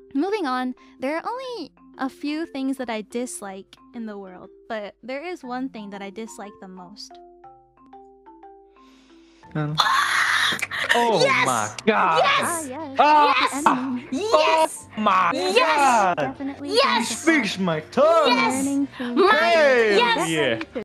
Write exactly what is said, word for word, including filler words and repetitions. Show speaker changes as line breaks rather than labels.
Moving on, there are only a few things that I dislike in the world, but there is one thing that I dislike the most.
Um,
Oh
Yes!
my god!
Ah,
Yes!
yes.
Yes!
The enemy.
Yes!
Oh my
Yes!
god!
Definitely
Yes!
going to
Speaks
fall.
my tongue!
Yes!
Learning theme
My-
party.
Hell
yes!
yeah!
Get ready to